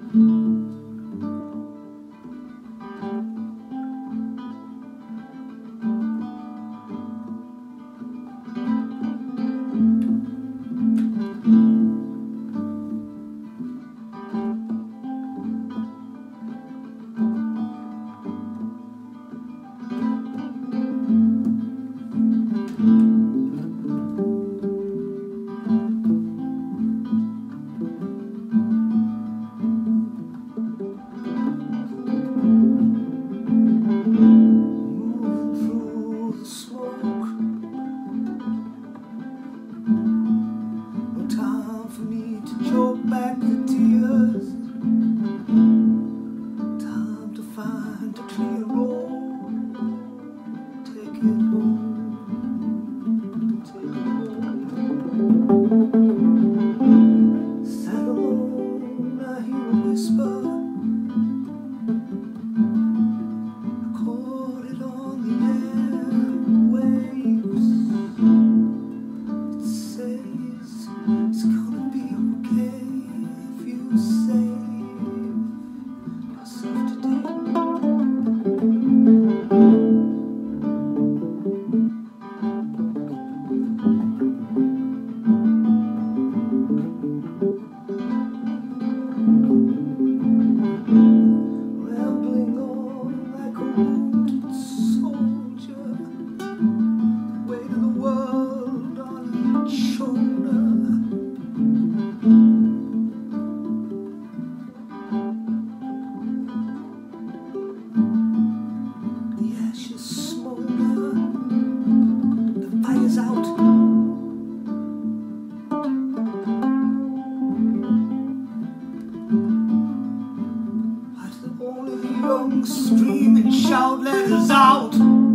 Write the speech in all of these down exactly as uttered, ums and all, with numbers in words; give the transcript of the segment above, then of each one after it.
Scream and shout, let us out.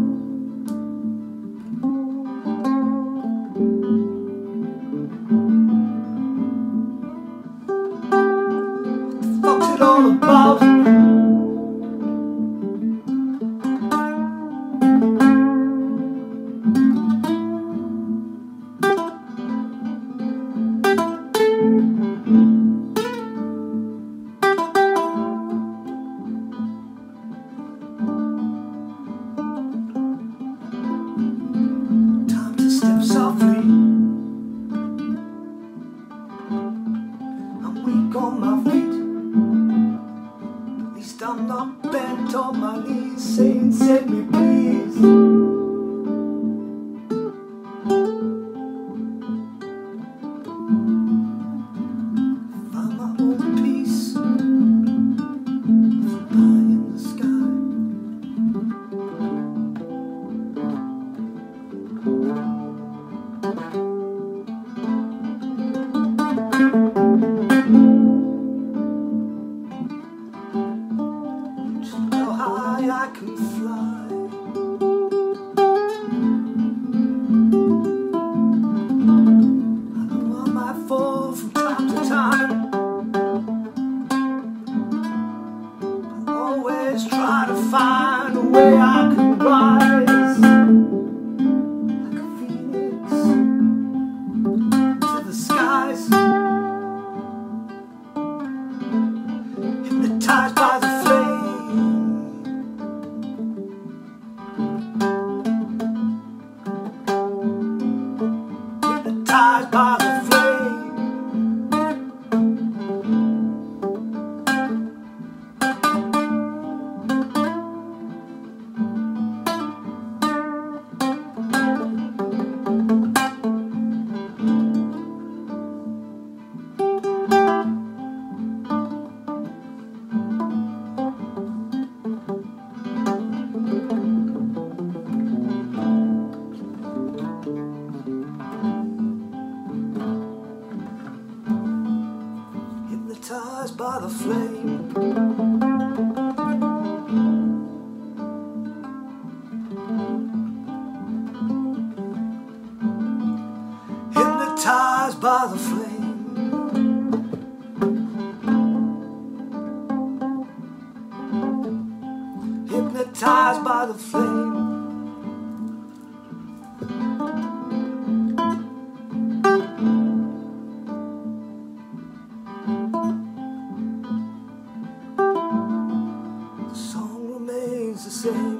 What the fuck's it all about? On my feet, at least I'm not bent on my knees, saying, "Save me, please." Find my own peace, with a pie in the sky. I can fly. I know I might fall from time to time, but always try to find a way I can rise like a phoenix to the skies, hypnotized by the flame. Hypnotized by the flame. Hypnotized by the flame. Hypnotized by the flame. Hypnotized by the flame. sing.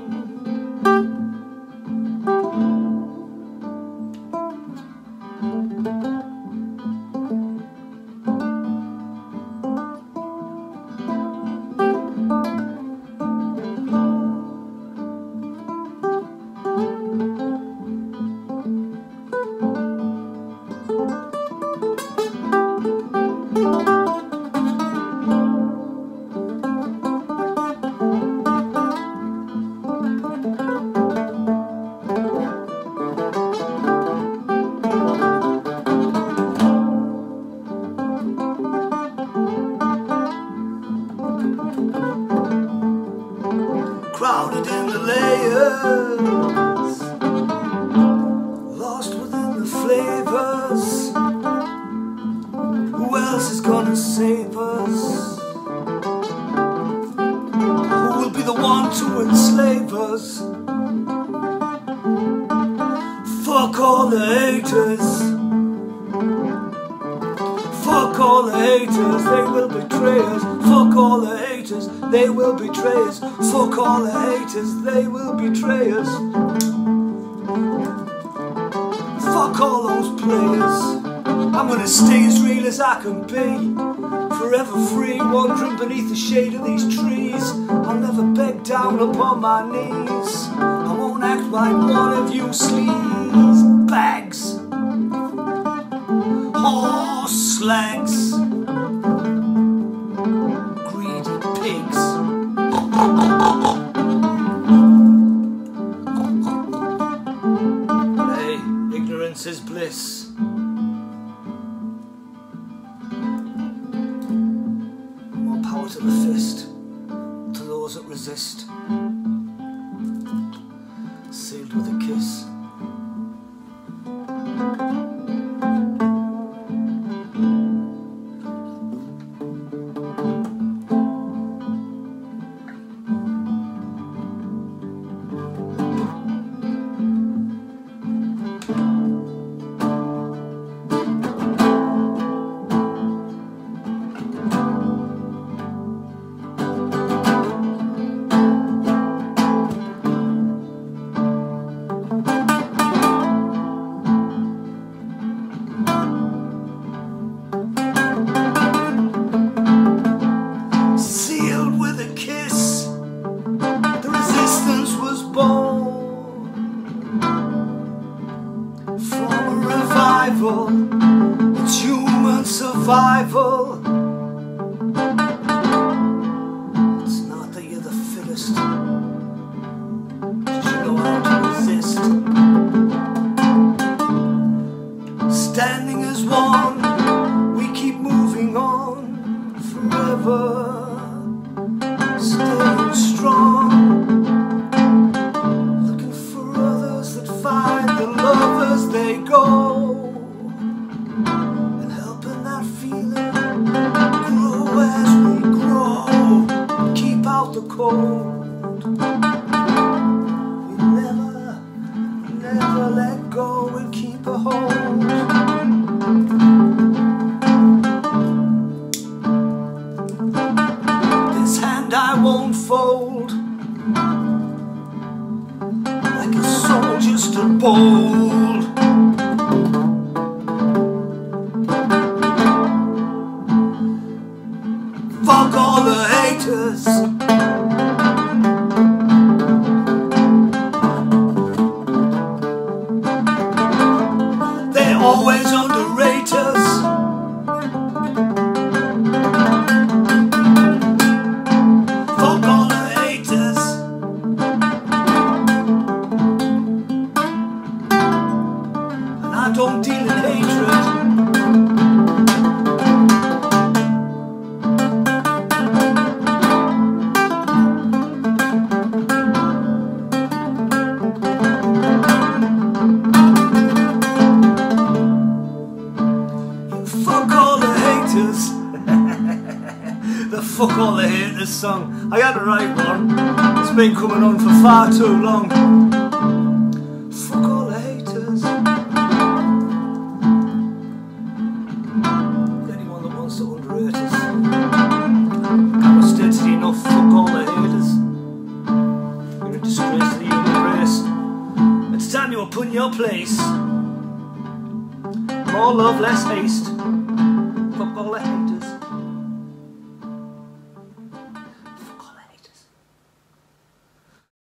Crowded in the layers, lost within the flavors. Who else is gonna save us? Who will be the one to enslave us? Fuck all the haters. Fuck all the haters, they will betray us. Fuck all the haters, they will betray us. Fuck all the haters, they will betray us. Fuck all those players. I'm gonna stay as real as I can be, forever free, wandering beneath the shade of these trees. I'll never beg down upon my knees. I won't act like one of you sleaze bags, horse slags, greedy pigs. Hey, ignorance is bliss. More power to the fist, to those that resist. Sealed with a kiss. It's human survival. It's not that you're the fittest, just you know how to resist. Standing as one, we keep moving on forever, staying strong, looking for others that find the lovers they go. The cold, we never, never let go and keep a hold. This hand I won't fold, like a soldier stood bold. Fuck all the haters. Always underrate us. Fuck all the haters. And I don't deal in hatred. The Fuck All the Haters song. I had to write one. It's been coming on for far too long. Fuck all the haters. Anyone that wants to underrate us. Can't have stated enough. Fuck all the haters. disgrace to the human race. It's time you were put in your place. More love, less haste.